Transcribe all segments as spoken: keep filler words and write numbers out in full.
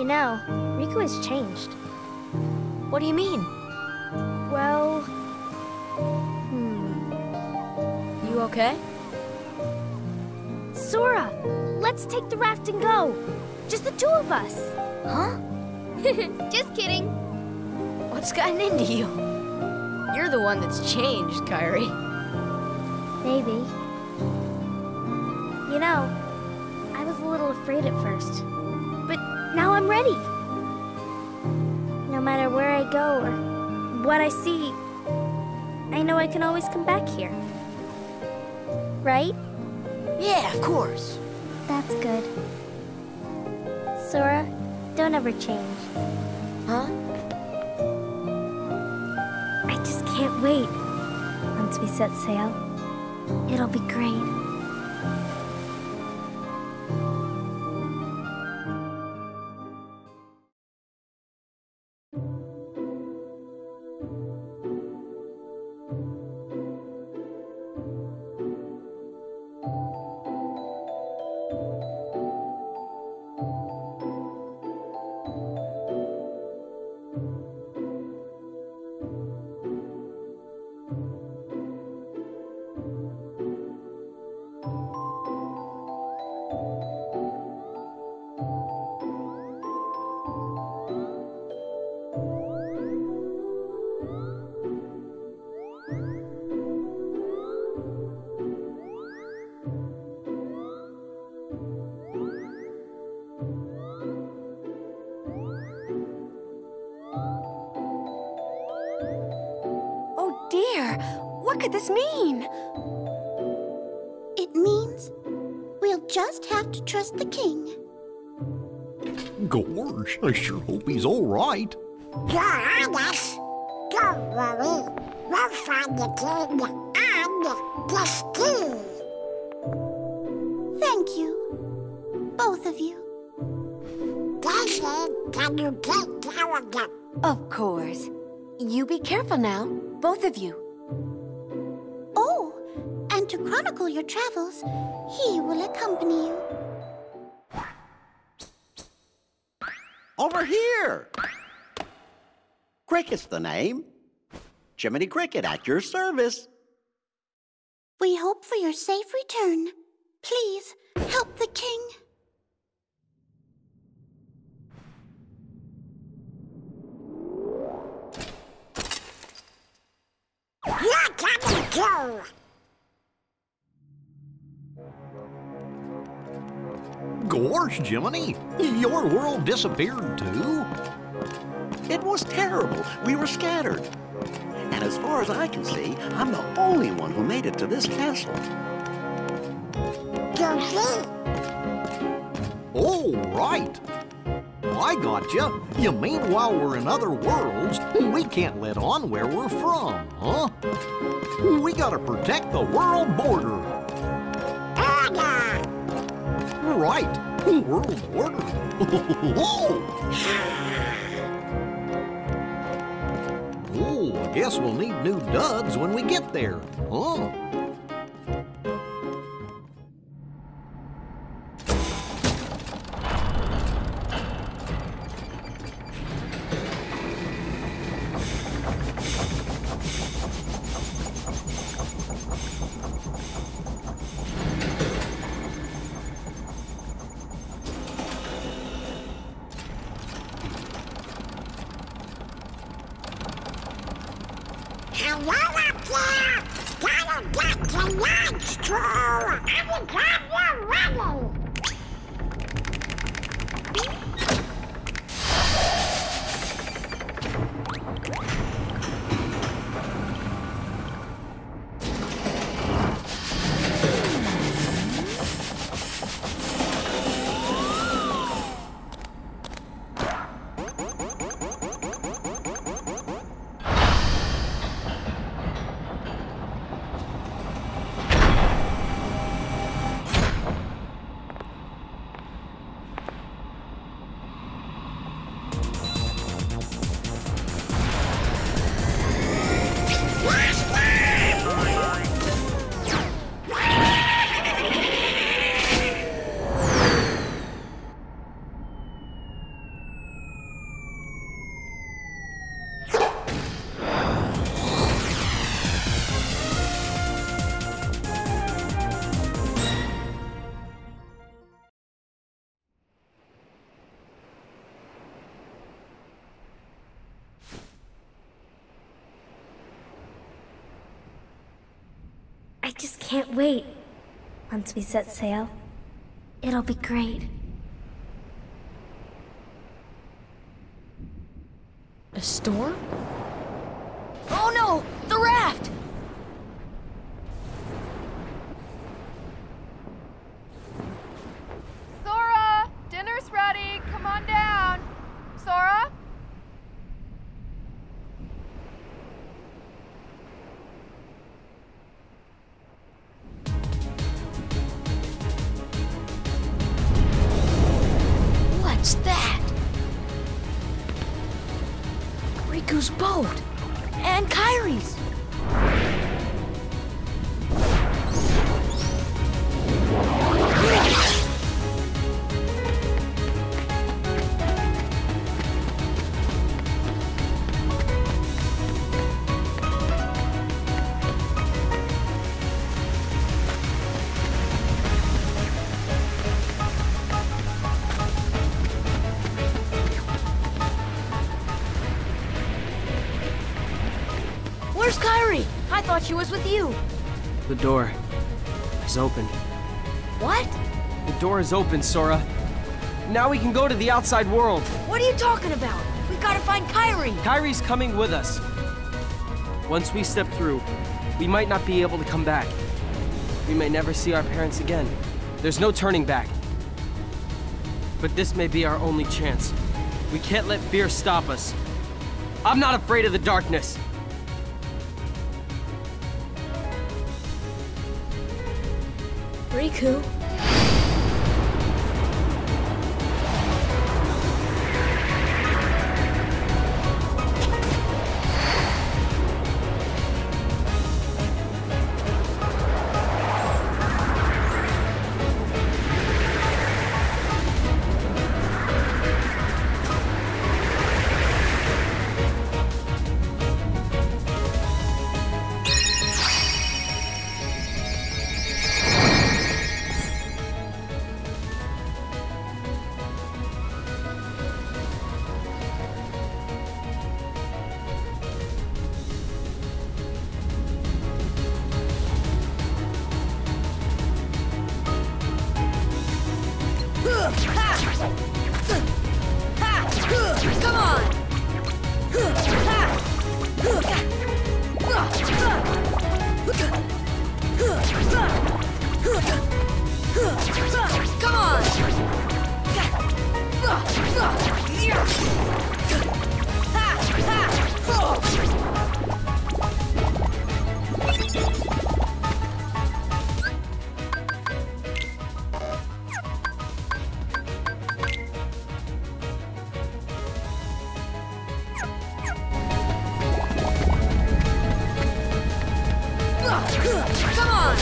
know, Riku has changed. What do you mean? Well... Hmm... You okay? Sora! Let's take the raft and go! Just the two of us! Huh? Just kidding! What's gotten into you? You're the one that's changed, Kairi. Maybe. You know, I was a little afraid at first. But now I'm ready. No matter where I go or what I see, I know I can always come back here. Right? Yeah, of course. That's good. Sora, don't ever change. Huh? I just can't wait. Once we set sail, it'll be great. Dear, what could this mean? It means we'll just have to trust the king. Gosh, I sure hope he's all right. You're on us. Don't worry. We'll find the king and the ski. Thank you. Both of you. Daisy, can you take care of them? Of course. You be careful now, both of you. Oh, and to chronicle your travels, he will accompany you. Over here! Cricket's the name. Jiminy Cricket at your service. We hope for your safe return. Please, help the king. You're coming too. Gosh, Jiminy, your world disappeared too? It was terrible. We were scattered. And as far as I can see, I'm the only one who made it to this castle. Goofy. Oh, right. I gotcha. You mean while we're in other worlds, we can't let on where we're from, huh? We gotta protect the world border. Order. Right. World order. Oh, I guess we'll need new duds when we get there, huh? Hello up there. Gotta get to lunch, True. I'm glad you're ready. I just can't wait. Once we set sail, it'll be great. A storm? Oh no! The raft! Sora! Dinner's ready! Come on down! Sora? What's that? Riku's boat! And Kairi's! Where's Kairi? I thought she was with you. The door is open. What? The door is open, Sora. Now we can go to the outside world. What are you talking about? We gotta find Kairi. Kairi's coming with us. Once we step through, we might not be able to come back. We may never see our parents again. There's no turning back. But this may be our only chance. We can't let fear stop us. I'm not afraid of the darkness. Riku. Come on! Come on! Come on!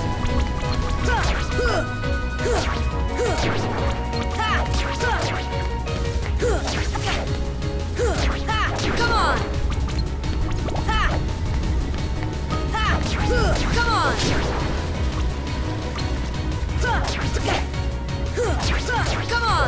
Come on! Come on! Come on!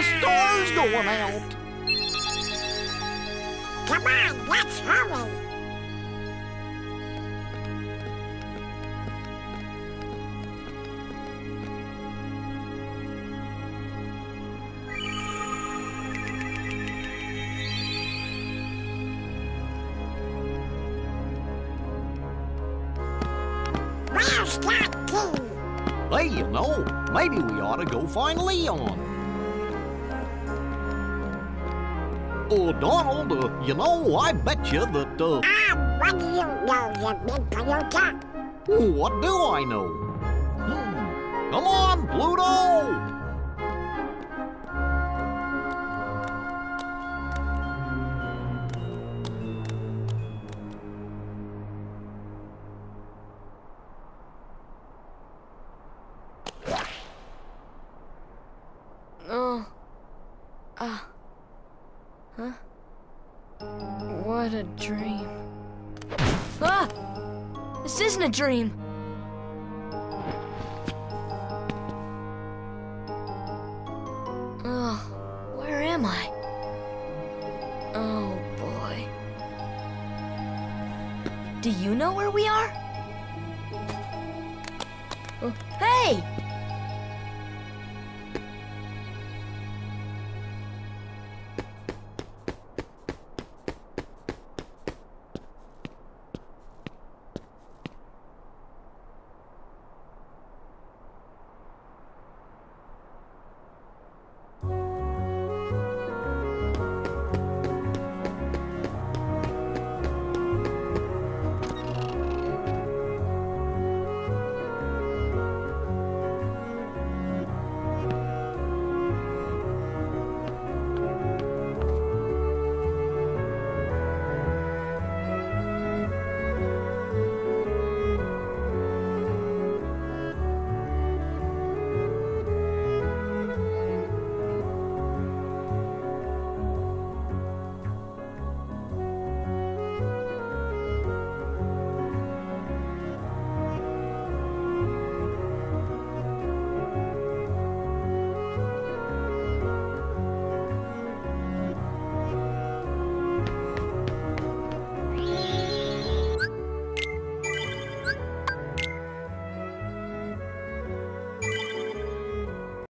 star's going out. Come on, let's hurry. Where's that key? Hey, you know, maybe we ought to go find Leon. Oh, Donald, uh, you know, I bet you that, uh... Ah, what do you know, you big Toyota? What do I know? Hmm. Come on, Pluto! Oh. Ah. Huh? What a dream. Ah! This isn't a dream! Oh, where am I? Oh, boy. Do you know where we are? Oh, hey!